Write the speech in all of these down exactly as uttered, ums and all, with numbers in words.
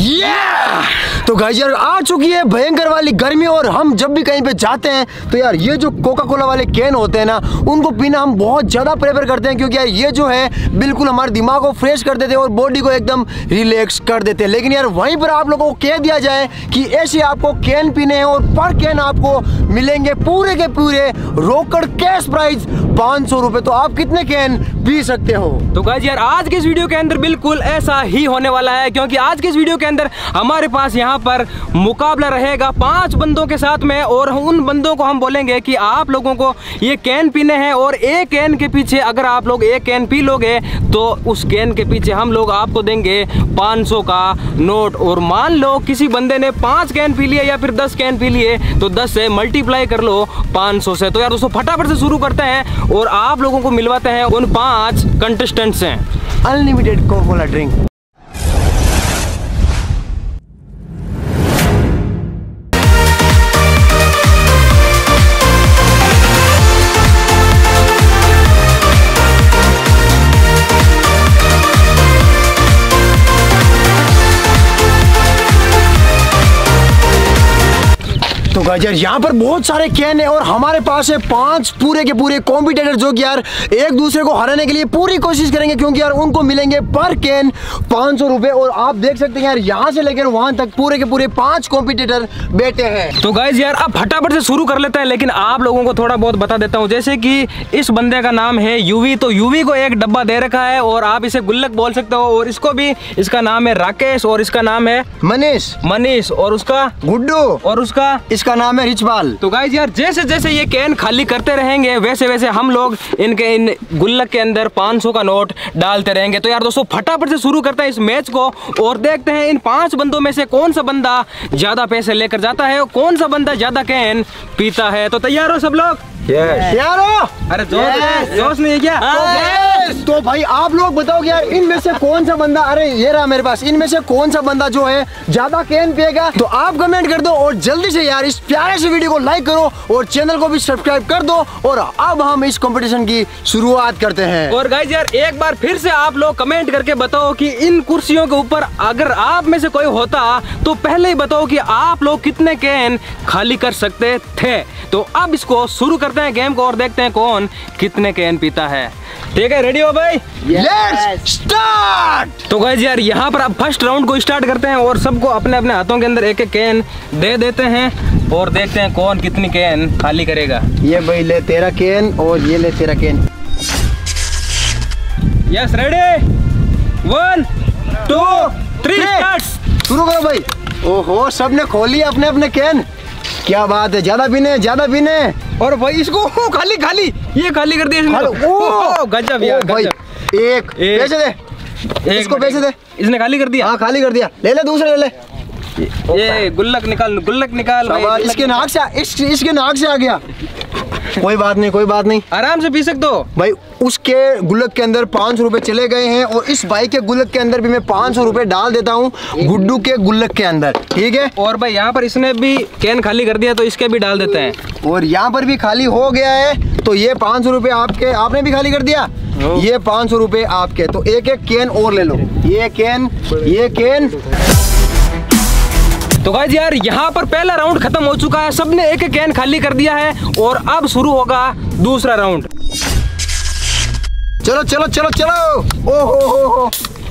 yeah! तो guys यार आ चुकी है भयंकर वाली गर्मी और हम जब भी कहीं पे जाते हैं तो यार ये जो कोका कोला वाले कैन होते हैं ना उनको पीना हम बहुत ज़्यादा प्रेफर करते हैं, क्योंकि यार ये जो है बिल्कुल हमारे दिमाग को फ्रेश कर देते हैं और बॉडी को एकदम रिलैक्स कर देते हैं। लेकिन यार वहीं पर आप लोगों को कह दिया जाए कि ऐसे आपको कैन पीने हैं और पर कैन आपको मिलेंगे पूरे के पूरे रोकड़ कैश प्राइस पाँच सौ रुपये। तो आप कितने कैन पी सकते हो? तो गाइस यार आज के इस वीडियो के अंदर बिल्कुल ऐसा ही होने वाला है, क्योंकि आज के इस वीडियो के अंदर हमारे पास यहाँ पर मुकाबला रहेगा पांच बंदों के साथ में, और उन बंदों को हम बोलेंगे कि आप लोगों को ये कैन पीने हैं और एक कैन के पीछे अगर आप लोग एक कैन पी लोगे तो उस कैन के पीछे हम लोग आपको देंगे पाँच सौ का नोट। और मान लो किसी बंदे ने पाँच कैन पी लिए या फिर दस कैन पी लिए तो दस से मल्टीप्लाई कर लो पाँच सौ से। तो यार दोस्तों फटाफट से शुरू करते हैं और आप लोगों को मिलवाते हैं उन पांच कंटेस्टेंट से अनलिमिटेड कोका कोला ड्रिंक। तो गाइस यार यहाँ पर बहुत सारे कैन है और हमारे पास है पांच पूरे के पूरे कॉम्पिटिटर जो कि यार एक दूसरे को हराने के लिए पूरी कोशिश करेंगे, क्योंकि यार उनको मिलेंगे पर कैन पाँच सौ रुपए। और आप देख सकते हैं यार यहाँ से लेकर वहां तक पूरे के पूरे पांच कॉम्पिटिटर बैठे हैं। तो गाइस यार अब फटाफट से शुरू कर लेते हैं, लेकिन आप लोगों को थोड़ा बहुत बता देता हूँ। जैसे कि इस बंदे का नाम है यूवी, तो यूवी को एक डब्बा दे रखा है और आप इसे गुल्लक बोल सकते हो, और इसको भी इसका नाम है राकेश और इसका नाम है मनीष मनीष और उसका गुड्डू और उसका इसका नाम है रिचपाल। तो गाइस यार जैसे जैसे ये कैन खाली करते रहेंगे वैसे वैसे हम लोग इनके इन गुल्लक के अंदर पाँच सौ का नोट डालते रहेंगे। तो यार दोस्तों फटाफट से शुरू करते हैं इस मैच को और देखते हैं इन पांच बंदों में से कौन सा बंदा ज्यादा पैसे लेकर जाता है और कौन सा बंदा ज्यादा कैन पीता है। तो तैयार हो सब लोग? तैयार हो? अरे जोश जोश नहीं है क्या? तो, तो भाई आप लोग बताओ यार इनमें से कौन सा बंदा, अरे ये रहा मेरे पास, इनमें से कौन सा बंदा जो है ज्यादा कैन पिएगा? तो आप कमेंट कर दो और जल्दी से यार इस प्यारे से वीडियो को लाइक करो और चैनल को भी सब्सक्राइब कर दो। और अब हम इस कंपटीशन की शुरुआत करते हैं। और गाइस यार एक बार फिर से आप लोग कमेंट करके बताओ कि इन कुर्सियों के ऊपर अगर आप में से कोई होता तो पहले ही बताओ कि आप लोग कितने कैन खाली कर सकते थे। तो अब इसको शुरू करते हैं गेम को और देखते हैं कौन कितने कैन पीता है। ठीक है, रेडी हो भाई? Let's start. तो गाइस यार यहाँ पर अब फर्स्ट राउंड को स्टार्ट करते हैं और सबको अपने अपने हाथों के अंदर एक एक कैन दे देते हैं और देखते हैं कौन कितनी कैन खाली करेगा। ये भाई ले तेरा कैन और ये ले तेरा can. Yes ready, one two three start. शुरू करो भाई। ओहो सबने खोली अपने अपने कैन, क्या बात है। ज्यादा पीने ज्यादा पीने। और भाई इसको खाली खाली ये खाली कर दिया इसने। ओह गजब यार भाई गजब। एक पैसे दे, इसको पैसे दे। इसने खाली कर दिया? हाँ खाली कर दिया। ले ले दूसरे ले ले। ये गुल्लक निकाल गुल्लक निकाल भाई। इसके नाक से इस, इसके नाक से आ गया। कोई बात नहीं कोई बात नहीं, आराम से पी सकते हो भाई। उसके गुल्लक के अंदर पाँच सौ रुपए चले गए हैं और इस भाई के गुल्लक के अंदर भी मैं पाँच सौ रुपए डाल देता हूँ गुड्डू के गुल्लक के अंदर। ठीक है। और भाई यहाँ पर इसने भी कैन खाली कर दिया तो इसके भी डाल देते हैं। और यहाँ पर भी खाली हो गया है तो ये पाँच सौ रुपए आपके, आपने भी खाली कर दिया। ये पाँच सौ रुपए आपके। तो एक एक कैन और ले लो। ये कैन ये कैन। तो गाइस यार यहाँ पर पहला राउंड खत्म हो चुका है, सबने एक एक कैन खाली कर दिया है और अब शुरू होगा दूसरा राउंड। चलो चलो चलो चलो। ओ हो हो हो।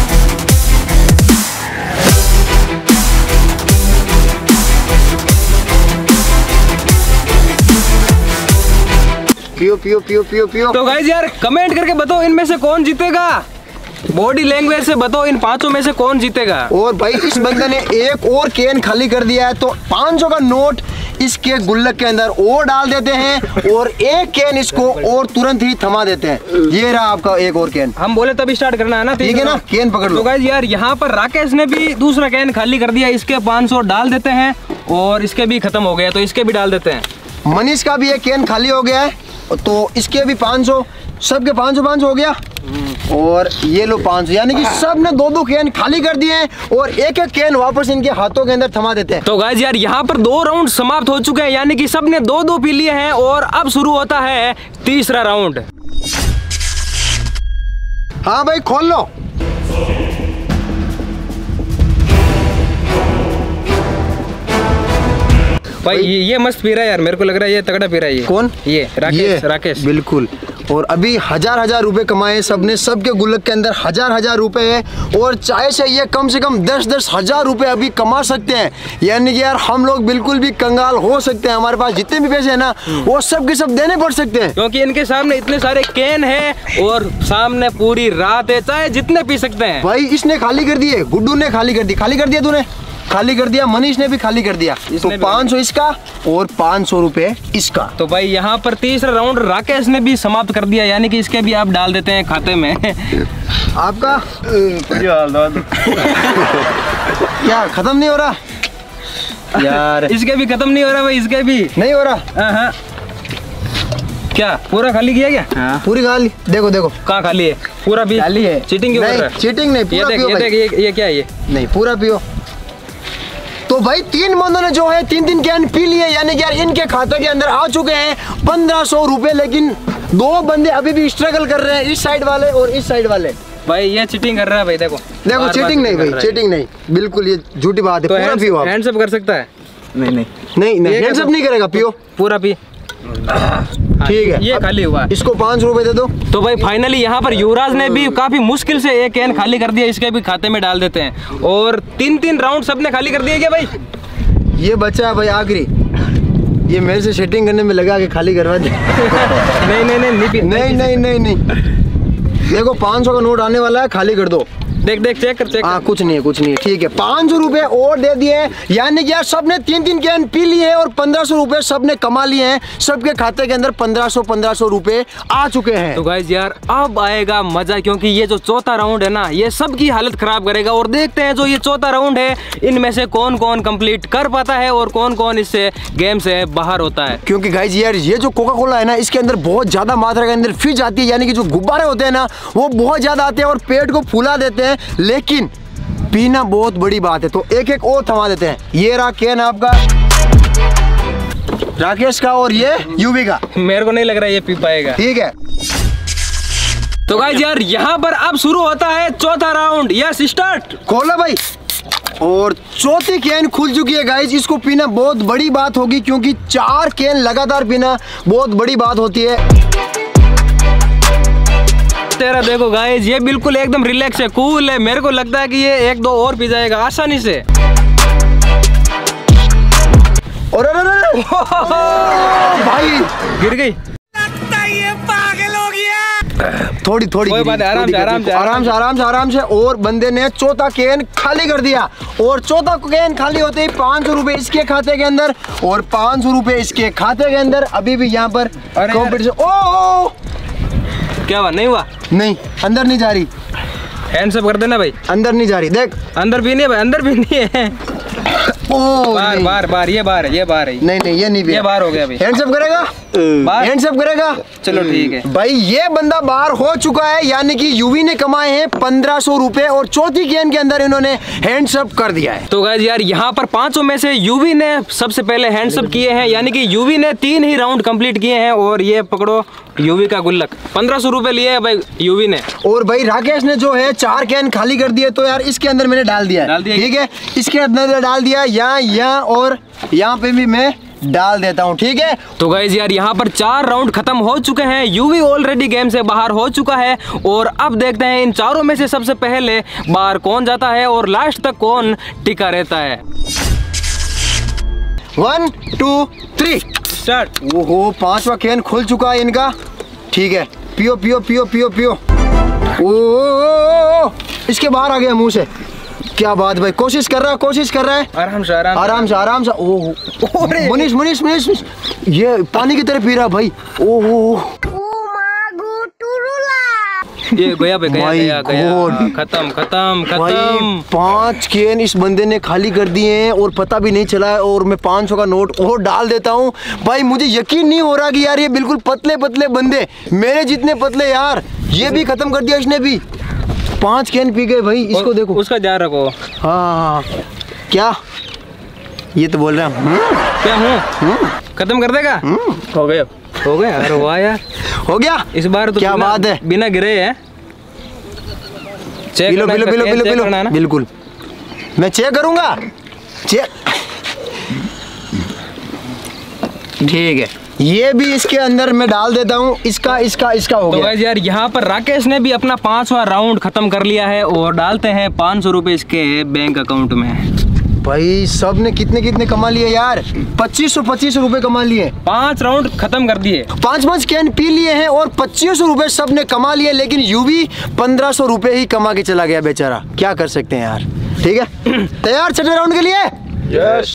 पियो पियो पियो पियो पियो। तो गाइस यार कमेंट करके बताओ इनमें से कौन जीतेगा। बॉडी लैंग्वेज से बताओ इन पांचों में से कौन जीतेगा। और भाई इस बंदे ने एक और कैन खाली कर दिया है तो पाँच सौ का नोट इसके गुल्लक के अंदर और डाल देते हैं और एक कैन इसको और तुरंत ही थमा देते हैं। ये रहा आपका एक और कैन। हम बोले तभी स्टार्ट करना है ना? ठीक है ना, कैन पकड़ लो। तो गाइस यार यहाँ पर राकेश ने भी दूसरा कैन खाली कर दिया, इसके पाँच सौ डाल देते हैं और इसके भी खत्म हो गया तो इसके भी डाल देते हैं। मनीष का भी एक कैन खाली हो गया है तो इसके भी पाँच सौ, सबके पाँच सौ पाँच सौ हो गया। और ये लो पाँच सौ, यानी कि सब ने दो दो कैन खाली कर दिए हैं और एक एक कैन वापस इनके हाथों के अंदर थमा देते हैं। तो गाइस यार यहाँ पर दो राउंड समाप्त हो चुके हैं, यानी कि सब ने दो दो पी लिए हैं और अब शुरू होता है तीसरा राउंड। हाँ भाई खोल लो। भाई ये, ये मस्त पी रहा है यार, मेरे को लग रहा है ये तगड़ा पी रहा है। ये कौन? ये राकेश। ये राकेश बिल्कुल। और अभी हजार हजार रुपए कमाए सबने, सबके गुल्लक के अंदर हजार हजार रुपए है और चाय से ये कम से कम दस दस हजार रुपए अभी कमा सकते हैं। यानी कि यार हम लोग बिल्कुल भी कंगाल हो सकते हैं, हमारे पास जितने भी पैसे हैं ना वो सब के सब देने पड़ सकते हैं, क्योंकि इनके सामने इतने सारे कैन है और सामने पूरी रात है, चाहे जितने पी सकते हैं। भाई इसने खाली कर दिए, गुड्डू ने खाली कर दी, खाली कर दिया तूने, खाली कर दिया, मनीष ने भी खाली कर दिया। तो पाँच सौ इसका और पाँच सौ रुपए इसका। तो भाई यहाँ पर तीसरा राउंड राकेश ने भी समाप्त कर दिया, यानी कि इसके भी आप डाल देते हैं खाते में। आपका क्या खत्म नहीं हो रहा यार? इसके भी खत्म नहीं हो रहा भाई, इसके भी नहीं हो रहा। हाँ। क्या पूरा खाली किया क्या? हाँ। पूरी खाली। देखो देखो कहाँ खाली है? पूरा भी खाली है। चीटिंग क्यों कर रहा है? चीटिंग नहीं, पूरा ये पियो देख, ये, देख, ये, ये क्या है ये? नहीं पूरा पियो। तो भाई तीन बंदों ने जो है तीन तीन कैन पी लिए, यानी कि यार इनके खाते के अंदर आ चुके हैं पंद्रह सौ रुपए। लेकिन दो बंदे अभी भी स्ट्रगल कर रहे हैं, इस साइड वाले और इस साइड वाले। भाई ये चीटिंग कर रहा है भाई, देखो देखो चीटिंग नहीं भाई, चीटिंग नहीं, बिल्कुल ये झूठी बात है। तो पूरा पियो आप। हैंड्स अप कर सकता है? नहीं नहीं नहीं नहीं हैंड्स अप नहीं करेगा, पियो पूरा पी। ठीक है ये खाली हुआ, इसको पाँच रुपए दे दो। तो भाई फाइनली यहाँ पर युवराज ने भी काफी मुश्किल से एक कैन खाली कर दिया, इसके भी खाते में डाल देते हैं। और तीन तीन राउंड सबने खाली कर दिए क्या भाई? ये बच्चा है भाई आखिरी, ये मेरे से सेटिंग करने में लगा के खाली करवा दे। नहीं नहीं नहीं नहीं नहीं नहीं नहीं नहीं देखो पाँच सौ का नोट आने वाला है, खाली कर दो। देख देख चेक कर चेक। हाँ कुछ नहीं है कुछ नहीं है, ठीक है। पाँच सौ रुपए और दे दिए, यानी कि यार सबने तीन तीन कैन पी लिए हैं और पंद्रह सौ रुपए सबने कमा लिए हैं। सबके खाते के अंदर पंद्रह सौ पंद्रह सौ रुपए आ चुके हैं। तो गाइस यार अब आएगा मजा, क्योंकि ये जो चौथा राउंड है ना ये सबकी हालत खराब करेगा। और देखते हैं जो ये चौथा राउंड है इनमें से कौन कौन कंप्लीट कर पाता है और कौन कौन इससे गेम से बाहर होता है। क्योंकि गाइस यार ये जो कोका कोला है ना इसके अंदर बहुत ज्यादा मात्रा के अंदर फिज आती है, यानी कि जो गुब्बारे होते हैं ना वो बहुत ज्यादा आते हैं और पेट को फुला देते हैं, लेकिन पीना बहुत बड़ी बात है। तो एक एक और थमा देते हैं। ये रहा कैन आपका, राकेश का और ये यूवी का। मेरे को नहीं लग रहा है ये पी पाएगा। ठीक है तो गाइस यार यहाँ पर अब शुरू होता है चौथा राउंड। Yes start. खोलो भाई। और चौथी कैन खुल चुकी है गाइस, इसको पीना बहुत बड़ी बात होगी क्योंकि चार कैन लगातार पीना बहुत बड़ी बात होती है। तेरा देखो गाइस ये बिल्कुल एकदम रिलैक्स है, कूल है। मेरे को लगता है कि ये एक दो और पी जाएगा आसानी से। और अरे अरे भाई गिर गई। लगता है ये पागल हो गया। थोड़ी थोड़ी कोई बात है, आराम से आराम से आराम से आराम से आराम से। और बंदे ने चौथा कैन खाली कर दिया और चौथा कैन खाली होते ही पाँच सौ रुपए इसके खाते के अंदर और पाँच सौ रुपए इसके खाते के अंदर। अभी भी यहाँ पर कॉम्पिटिशन। ओ क्या हुआ? नहीं हुआ? नहीं अंदर नहीं जा रही। हैंड्स अप कर देना भाई। अंदर नहीं जा रही, देख अंदर भी नहीं है भाई, अंदर भी नहीं है। ओ बार नहीं। बार बार ये बार है, ये बार है। नहीं नहीं ये नहीं, ये बार हो गया भाई। हैंड्स अप करेगा, बार हैंड्स अप करेगा। चलो ठीक है भाई ये बंदा बाहर हो चुका है, यानी कि यूवी ने कमाए हैं पंद्रह सौ रुपए और चौथी कैन के अंदर इन्होंने हैंड्स अप कर दिया है। तो गाइस यार यहाँ पर पांचों में से यूवी ने सबसे पहले हैंड्स अप किए हैं, यानी कि यूवी ने तीन ही राउंड कंप्लीट किए हैं। और ये पकड़ो यूवी का गुल्लक, पंद्रह सौ रुपए लिए है भाई यूवी ने। और भाई राकेश ने जो है चार कैन खाली कर दिए, तो यार इसके अंदर मैंने डाल दिया डाल दिया। ठीक है, इसके अंदर डाल दिया, यहाँ यहाँ और यहाँ पे भी मैं डाल देता हूँ। ठीक है तो गाइस यार यहाँ पर चार राउंड खत्म हो चुके हैं, यूवी ऑलरेडी गेम से बाहर हो चुका है। और अब देखते हैं इन चारों में से सबसे पहले बाहर कौन जाता है और लास्ट तक कौन टिका रहता है। One two three start. ओहो पांचवा कैन खुल चुका है इनका। ठीक है पियो पियो पियो पियो पियो। ओ इसके बाहर आ गया मुंह से। क्या बात भाई, कोशिश कर रहा है कोशिश कर रहा है आराम से आराम आराम से आराम से। ओह मनीष मनीष मनीष ये पानी की तरह पी रहा भाई। ओह ये गया पे गया गया गया खत्म खत्म खत्म। पांच कैन इस बंदे ने खाली कर दिए हैं और पता भी नहीं चला है। और मैं पाँच सौ का नोट और डाल देता हूँ भाई। मुझे यकीन नहीं हो रहा कि यार ये बिल्कुल पतले पतले बंदे, मेरे जितने पतले यार, ये भी खत्म कर दिया इसने भी। पांच कैन पी गए भाई। इसको देखो, उसका ध्यान रखो। हाँ क्या ये तो बोल रहा हूँ क्या हूँ खत्म कर देगा। हो गया हो गया अरे वाह यार हो गया इस बार तो। क्या बात है, बिना गिरे है। चेक पिलो पिलो पिलो पिलो पिलो बिल्कुल मैं चेक करूंगा। चेक ठीक है, ये भी इसके अंदर मैं डाल देता हूँ। इसका इसका इसका हो तो गया। गाइस यार यहाँ पर राकेश ने भी अपना पांचवा राउंड खत्म कर लिया है और डालते हैं पाँच सौ रुपए इसके बैंक अकाउंट में। भाई सब ने कितने कितने कमा लिए यार, पच्चीस सौ पच्चीस रुपए कमा लिए। पांच राउंड खत्म कर दिए, पांच पांच कैन पी लिए हैं और पच्चीस सौ रुपए सब ने कमा लिए, लेकिन यू भी पंद्रह सौ रुपए ही कमा के चला गया बेचारा। क्या कर सकते हैं यार। ठीक है, तैयार छठे राउंड के लिए? यस।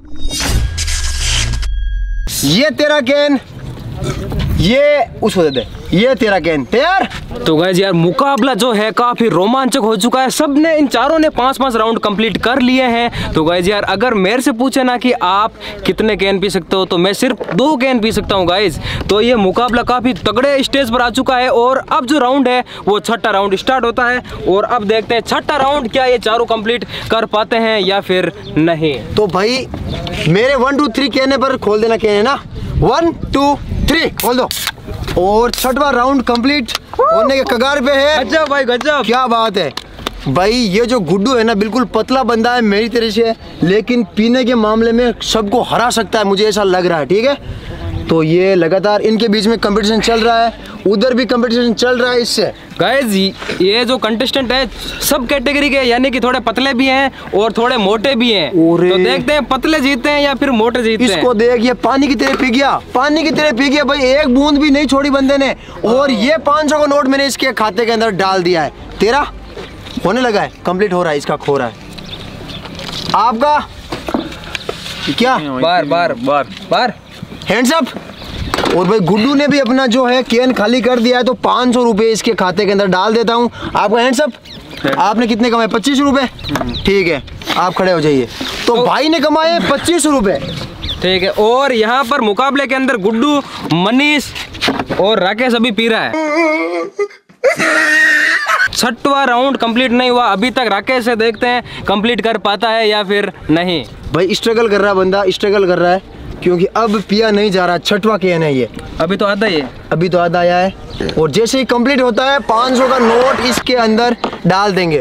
ये तेरा कैन, ये उसको दे दे, ये तेरा कैन। तैयार? तो गाइस यार मुकाबला जो है काफी रोमांचक हो चुका है। सबने इन चारों ने पांच पांच राउंड कंप्लीट कर लिए हैं। तो गाइस यार अगर मेरे से पूछे ना कि आप कितने कैन पी सकते हो तो मैं सिर्फ दो कैन पी सकता हूँ गाइस। तो ये मुकाबला काफी तगड़े स्टेज पर आ चुका है और अब जो राउंड है वो छठा राउंड स्टार्ट होता है और अब देखते हैं छठा राउंड क्या ये चारों कंप्लीट कर पाते हैं या फिर नहीं। तो भाई मेरे वन टू थ्री कहने पर खोल देना कैन है ना। वन टू थ्री खोल दो और छठवां राउंड कंप्लीट होने के कगार पे है। गजब भाई गजब, क्या बात है भाई। ये जो गुड्डू है ना बिल्कुल पतला बंदा है मेरी तरह से, लेकिन पीने के मामले में सबको हरा सकता है, मुझे ऐसा लग रहा है। ठीक है, तो ये लगातार इनके बीच में कंपटीशन चल रहा है, उधर भी कंपटीशन चल रहा है इससे। गाइस ये जो कंटेस्टेंट है सब कैटेगरी के, यानी कि थोड़े पतले भी हैं और थोड़े मोटे भी हैं। तो देखते हैं पतले जीतते हैं या फिर मोटे जीतते हैं। इसको देख, ये पानी की तरह पी गया, पानी की तरह पी गया भाई, एक बूंद भी नहीं छोड़ी बंदे ने। और ये पाँच सौ का नोट मैंने इसके खाते के अंदर डाल दिया है। तेरा होने लगा है, कंप्लीट हो रहा है, इसका खो रहा है। आपका क्या? बार बार बार बार हैंड्स अप। और भाई गुड्डू ने भी अपना जो है कैन खाली कर दिया है, तो पाँच सौ रुपये इसके खाते के अंदर डाल देता हूँ। आपका हैंड्स अप। आपने कितने कमाए? पच्चीस रुपये। ठीक है, आप खड़े हो जाइए। तो, तो भाई ने कमाए पच्चीस रुपये। ठीक है, और यहाँ पर मुकाबले के अंदर गुड्डू, मनीष और राकेश अभी पी रहा है। छठवा राउंड कंप्लीट नहीं हुआ अभी तक। राकेश से देखते हैं कंप्लीट कर पाता है या फिर नहीं। भाई स्ट्रगल कर रहा है बंदा, स्ट्रगल कर रहा है क्योंकि अब पिया नहीं जा रहा। छठवा कैन है ये, अभी तो आधा ही है, अभी तो आधा आया है। और जैसे ही कंप्लीट होता है पाँच सौ का नोट इसके अंदर डाल देंगे।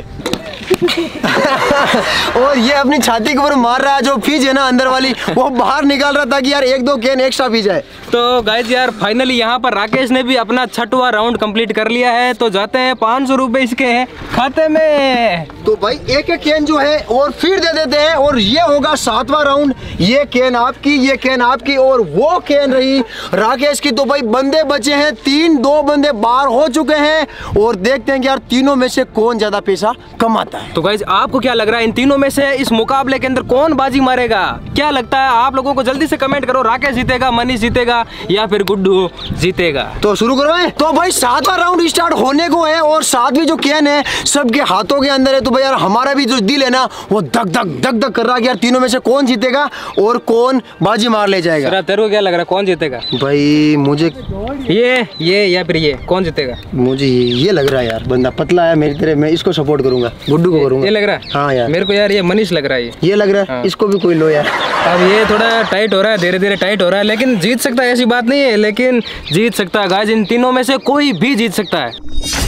और ये अपनी छाती के ऊपर मार रहा है, जो फीज है ना अंदर वाली वो बाहर निकाल रहा था कि यार एक दो कैन एक्स्ट्रा पी जाए। तो गाइस यार फाइनली यहाँ पर राकेश ने भी अपना छठवा राउंड कंप्लीट कर लिया है। तो जाते हैं पाँच सौ रुपये इसके हैं खाते में। तो भाई एक एक कैन जो है और फिर दे देते हैं और ये होगा सातवां राउंड। ये कैन आपकी, ये कैन आपकी और वो कैन रही राकेश की। तो भाई बंदे बचे हैं तीन, दो बंदे बाहर हो चुके हैं और देखते हैं कि यार तीनों में से कौन ज्यादा पैसा कमाता है। तो गाइस आपको क्या लग रहा है इन तीनों में से इस मुकाबले के अंदर कौन बाजी मारेगा? क्या लगता है आप लोगों को? जल्दी से कमेंट करो। राकेश जीतेगा, मनीष जीतेगा या फिर गुड्डू जीतेगा? तो शुरू करवाएं। तो भाई सातवां राउंड स्टार्ट होने को है और सातवीं जो कैन है सबके हाथों के अंदर है। तो भाई यार हमारा भी जो दिल है ना वो धक धक धक धक कर रहा है कि यार तीनों में से कौन जीतेगा और कौन बाजी मार ले जाएगा। तेरे को क्या लग रहा है कौन जीतेगा? भाई मुझे ये ये या फिर ये कौन जीतेगा? मुझे ये लग रहा है यार बंदा पतला है मेरी तरह, मैं इसको सपोर्ट करूंगा, गुड्डू को करूंगा। ये लग रहा है? हाँ यार मेरे को यार ये मनीष लग रहा है। ये ये लग रहा है। हाँ। इसको भी कोई लो यार। अब ये थोड़ा टाइट हो रहा है, धीरे धीरे टाइट हो रहा है, लेकिन जीत सकता है ऐसी बात नहीं है, लेकिन जीत सकता है गाइस। इन तीनों में से कोई भी जीत सकता है।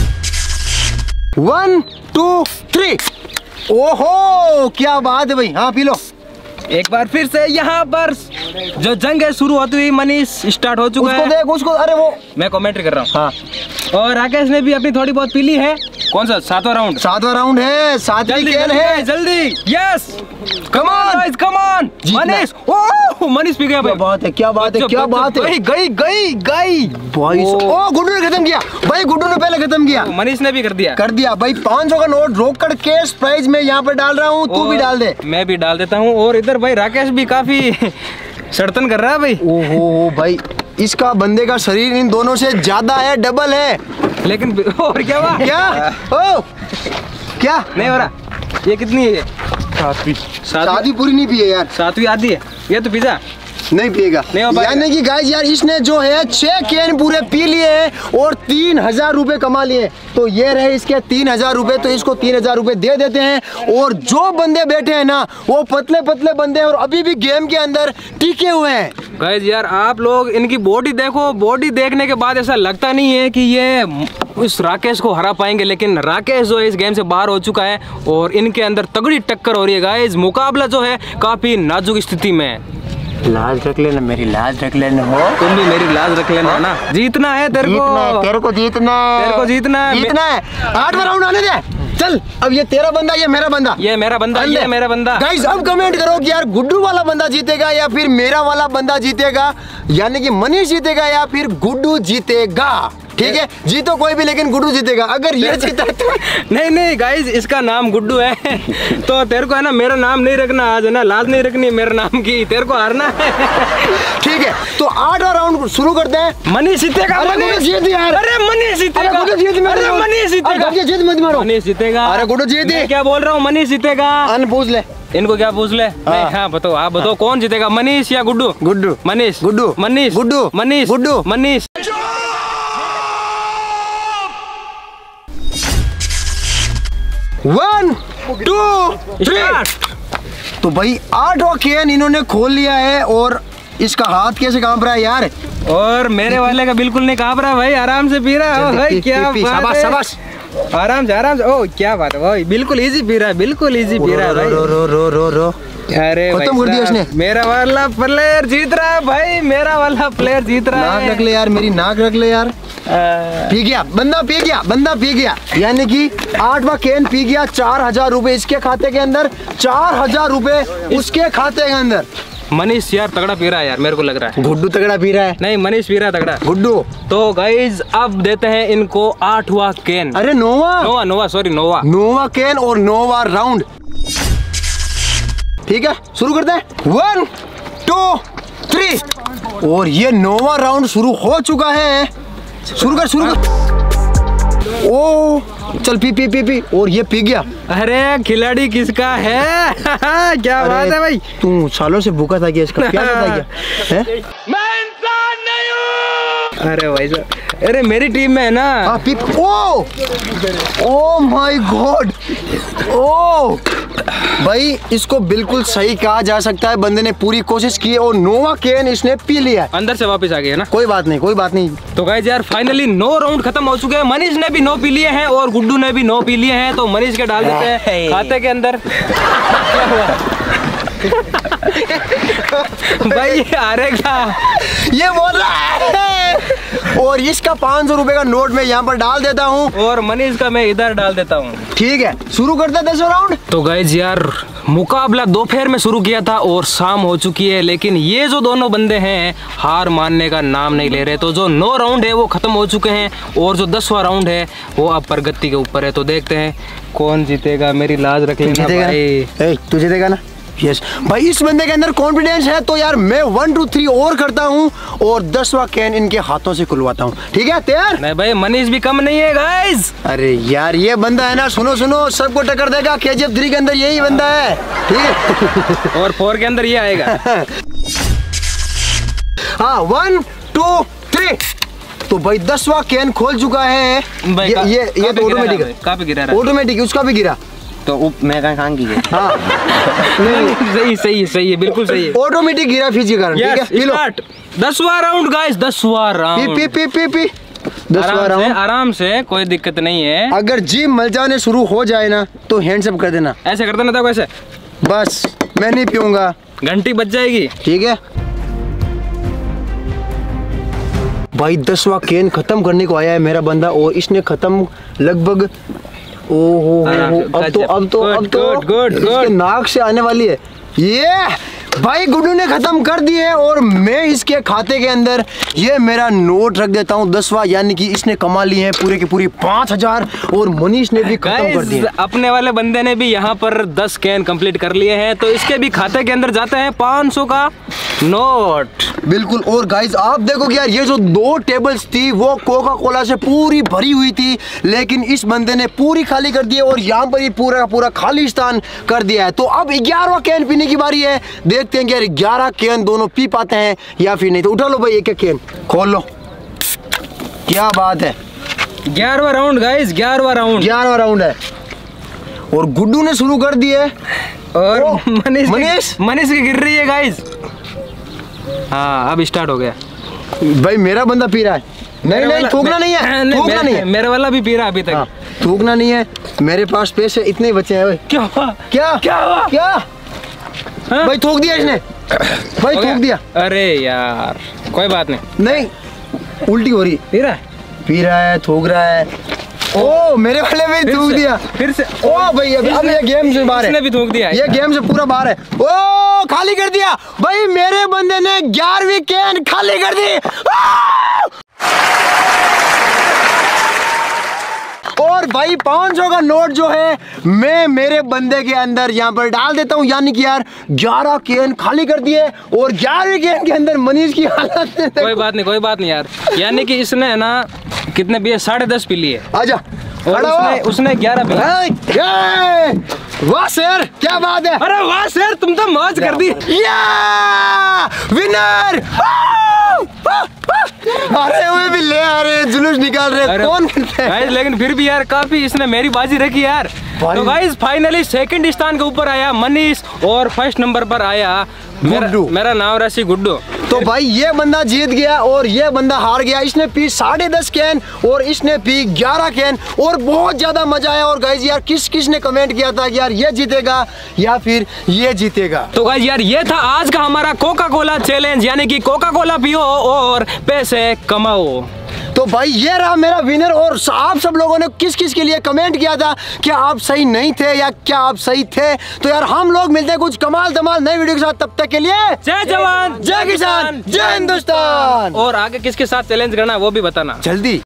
One two three. ओहो क्या बात है भाई। हाँ पी लो। एक बार फिर से यहाँ पर जो जंग है शुरू होती हुई मनीष स्टार्ट हो चुका उसको है। देख उसको। अरे वो मैं कमेंट्री कर रहा हूँ। हाँ। और राकेश ने भी अपनी थोड़ी बहुत पी ली है। कौन सा? सातवां राउंड। सातवां राउंड है, सातवीं कैन है। जल्दी yes come on guys come on. Manish, ओह मनीष पी गया भाई। क्या बात है, क्या बात है, क्या बात है। गई गई गई गई भाई ओ गुड्डू ने खत्म किया भाई, गुड्डू ने पहले खत्म किया। मनीष ने भी कर दिया कर दिया भाई। पाँच सौ का नोट रोकड़ कैश प्राइज में यहाँ पर डाल रहा हूँ, तू भी डाल दे। मैं भी डाल देता हूँ। और इधर भाई राकेश भी काफी सड़तन कर रहा है भाई। ओहो भाई इसका बंदे का शरीर इन दोनों से ज्यादा है, डबल है। लेकिन और क्या हुआ? क्या ओ क्या नहीं हो रहा? ये कितनी है? सातवीं। शादी पूरी नहीं पिए यार। सातवीं आधी है ये तो पिज्जा नहीं पिएगा। नहीं यानी कि गाइस यार इसने जो है छह कैन पूरे पी लिए हैं और तीन हजार रुपए कमा लिए। तो ये रहे इसके तीन हजार रुपए। तो इसको तीन हजार रुपए दे देते हैं। और जो बंदे बैठे हैं ना वो पतले पतले बंदे हैं और अभी भी गेम के अंदर टिके हुए हैं। गाइस यार आप लोग इनकी बॉडी देखो, बॉडी देखने के बाद ऐसा लगता नहीं है कि ये उस राकेश को हरा पाएंगे, लेकिन राकेश जो है इस गेम से बाहर हो चुका है और इनके अंदर तगड़ी टक्कर हो रही है गाइस। मुकाबला जो है काफी नाजुक स्थिति में है। लाज रख लेना, मेरी लाज रख लेना हो। तुम भी मेरी लाज रख लेना ना। जीतना है तेरे को, तेरे को जीतना है, तेरे को जीतना है, जीतना है। आठवां राउंड आने दे। चल अब ये तेरा बंदा, ये मेरा बंदा, ये मेरा बंदा, ये मेरा बंदा। गाइस अब कमेंट करो कि यार गुड्डू वाला बंदा जीतेगा या फिर मेरा वाला बंदा जीतेगा, यानी कि मनीष जीतेगा या फिर गुड्डू जीतेगा। ठीक है, जीतो कोई भी, लेकिन गुड्डू जीतेगा। अगर ये जीता तो नहीं नहीं गाइस, इसका नाम गुड्डू है तो तेरे को है ना मेरा नाम नहीं रखना आज, है ना, लाज नहीं रखनी मेरे नाम की, तेरे को हारना है। ठीक है, तो आठवां राउंड शुरू करते हैं। मनीष जीतेगा, मनीष जीत यार। अरे मनीष जीतेगा, अरे गुड्डू जीत, अरे मनीष जीतेगा, जीत मत मारो, मनीष जीतेगा। अरे गुड्डू जीत, क्या बोल रहा हूँ, मनीष जीतेगा। अन पूछ ले इनको, क्या पूछ ले। नहीं, हाँ बताओ, आप बताओ कौन जीतेगा, मनीष या Guddu? Guddu. Manish, Guddu. Manish, Guddu. Manish, Guddu. Manish. One two three. तो भाई आठवां केन इन्होंने खोल लिया है और इसका हाथ कैसे कांप रहा है यार। और मेरे वाले का बिल्कुल नहीं कांप रहा भाई, आराम से पी रहा है भाई। क्या बात है, शाबाश, आराम से आराम से। ओ क्या बात है भाई, बिल्कुल इजी पी रहा है, बिल्कुल इजी पी रहा है भाई। रो रो रो रो रो। अरे खत्म कर दिया इसने। मेरा वाला प्लेयर जीत रहा है भाई, मेरा वाला प्लेयर जीत रहा है। नाक रख ले यार, मेरी नाक रख ले यार। पी गया बंदा, पी गया बंदा, पी गया, यानी कि आठवां केन पी गया। चार हजार रुपए इसके खाते के अंदर, चार हजार रुपए उसके खाते के अंदर। मनीष यार तगड़ा पी रहा है यार, मेरे को लग रहा है। गुड्डू तगड़ा पी रहा है। नहीं, मनीष पी रहा है तगड़ा। गुड्डू। तो गाइज अब देते हैं इनको आठवां केन। अरे नोवा नोवा नोवा सॉरी नोवा नोवा केन और नोवा राउंड। ठीक है, शुरू करते हैं। One two three. और ये नोवा राउंड शुरू हो चुका है। शुरू कर, शुरू कर। ओ चल पी पी पी पी। और ये पी गया। अरे खिलाड़ी किसका है? क्या बात है भाई, तू सालों से भूखा था क्या? इसका क्या था क्या है? मैं इंसान नहीं हूँ। अरे भाई साहब, अरे मेरी टीम में है ना। हाँ पी। Oh oh my God. ओ भाई इसको बिल्कुल सही कहा जा सकता है, बंदे ने पूरी कोशिश की और नोवा केन इसने पी लिया है। अंदर से वापस आ गया ना। कोई बात नहीं, कोई बात नहीं। तो गाइस यार फाइनली नौ राउंड खत्म हो चुके हैं। मनीष ने भी नौ पी लिए हैं और गुड्डू ने भी नौ पी लिए हैं। तो मनीष के डाल देते हैं खाते के अंदर। भाई हारेगा ये बोल रहा है। और इसका पाँच सौ रुपए का नोट मैं यहाँ पर डाल देता हूँ और मनीष का मैं इधर डाल देता हूँ। ठीक है, शुरू करते हैं दसवां राउंड। तो गाइस यार मुकाबला दोपहर में शुरू किया था और शाम हो चुकी है, लेकिन ये जो दोनों बंदे हैं हार मानने का नाम नहीं ले रहे। तो जो नौ राउंड है वो खत्म हो चुके हैं और जो दसवां राउंड है वो अब प्रगति के ऊपर है। तो देखते हैं कौन जीतेगा। मेरी लाज रख लेना भाई। तू जीतेगा ना? यस भाई, इस बंदे के अंदर कॉन्फिडेंस है। तो यार मैं वन टू थ्री और करता हूँ और दसवां कैन इनके हाथों से खुलवाता हूँ। ठीक है तैयार? नहीं भाई, मनीष भी कम नहीं है गाइस। अरे यार ये बंदा है ना, सुनो सुनो, सबको टक्कर देगा। केजीएफ थ्री के अंदर यही बंदा है। ठीक है और फोर के अंदर ये आएगा। हाँ वन टू थ्री। तो भाई दसवां कैन खोल चुका है भाई। ये ये, ये तो ऑटोमेटिक है। कहाँ पे गिरा रहा है? ऑटोमेटिक, उसका भी गिरा। तो मैं कहाँ कहाँ की है? हाँ सही सही सही है, बिल्कुल सही है। ऑटोमेटिक गिरा फ्रिज के कारण। ठीक है, पी लो। दसवां राउंड गाइस, दसवां राउंड। पी पी पी पी दसवां राउंड आराम से, कोई दिक्कत नहीं है। अगर जी मल जाने शुरू हो जाए ना तो हैंड्स अप कर देना। ऐसे कर देना था वैसे। बस मैं नहीं पीऊंगा, घंटी बज जाएगी। ठीक है भाई। दसवां कैन खत्म करने को आया है मेरा बंदा और इसने खत्म लगभग। ओहो अब तो अब तो अब तो इसके नाक से आने वाली है। ये भाई गुड्डू ने खत्म कर दिए और मैं इसके खाते के अंदर ये मेरा नोट रख देता हूँ दसवां, यानी कि इसने कमा लिए हैं पूरे के पूरी पाँच हजार और मनीष ने भी खत्म कर दिए। अपने वाले बंदे ने भी यहाँ पर दस कैन कंप्लीट कर लिए हैं। तो इसके भी खाते के अंदर जाते हैं पाँच सौ का नोट। बिल्कुल। और गाइस आप देखो कि यार ये जो दो टेबल्स थी वो कोका कोला से पूरी भरी हुई थी, लेकिन इस बंदे ने पूरी खाली कर दी है और यहाँ पर ही पूरा पूरा खालिस्तान कर दिया है। तो अब ग्यारहवां कैन पीने की बारी है। देखते हैं कि यार ग्यारह कैन दोनों पी पाते हैं या फिर नहीं। तो उठा लो भाई, एक एक कैन खोल लो। क्या बात है। ग्यारहवां राउंड गाइस, ग्यारहवां राउंड ग्यारहवां राउंड है और गुड्डू ने शुरू कर दिए और मनीष मनीष मनीष की गिर रही है गाइस। हाँ अब स्टार्ट हो गया भाई। मेरा बंदा पी रहा है। नहीं नहीं थूकना नहीं है, थूकना नहीं है। मेरे वाला भी पी रहा अभी तक। हाँ, थूकना नहीं है। मेरे पास पैसे इतने बचे हैं भाई। क्या हुआ? क्या क्या हुआ? क्या हाँ? भाई थूक दिया इसने। भाई थूक दिया। अरे यार कोई बात नहीं। नहीं उल्टी हो रही। पी रहा है पी रहा है, थूक रहा है। ओ मेरे वाले में थूक दिया फिर से। ओ भाई अब अब ये गेम से बाहर है। इसने भी थूक दिया। ये गेम से पूरा बाहर है। ओ खाली कर दिया भाई, मेरे बंदे ने ग्यारहवीं कैन खाली कर दी। और भाई पाँच सौ का नोट जो है मैं मेरे बंदे के अंदर यहाँ पर डाल देता हूँ, यानी कि यार ग्यारह कैन खाली कर दिए और ग्यारहवीं कैन के अंदर मनीष की हालत। कोई बात नहीं कोई बात नहीं यार, यानी कि इसने है ना कितने पिए? साढ़े दस पी लिए। आजा। और उसने उसने ग्यारह पिया। वाह सर क्या बात है। अरे वाह सर तुम तो मौज कर दी। विनर। अरे वो भी ले आ रहे जुलूस निकाल रहे कौन करते हैं? लेकिन फिर भी यार काफी इसने मेरी बाजी रखी यार। तो गाइस फाइनली सेकंड स्थान के ऊपर आया मनीष और फर्स्ट नंबर पर आया मेरा, मेरा नाम रसी गुड्डू। तो भाई ये बंदा जीत गया और ये बंदा हार गया। इसने पी साढ़े दस कैन और इसने पी ग्यारह कैन और बहुत ज्यादा मजा आया। और गाइस यार किस किस ने कमेंट किया था यार ये जीतेगा या फिर ये जीतेगा। तो गाइस यार ये था आज का हमारा कोका कोला चैलेंज, यानी कि कोका कोला पियो और पैसे कमाओ। तो भाई ये रहा मेरा विनर। और आप सब लोगों ने किस किस के लिए कमेंट किया था, क्या आप सही नहीं थे या क्या आप सही थे? तो यार हम लोग मिलते हैं कुछ कमाल धमाल नई वीडियो के साथ, तब तक के लिए जय जवान जय किसान जय हिंदुस्तान। और आगे किसके साथ चैलेंज करना है वो भी बताना जल्दी।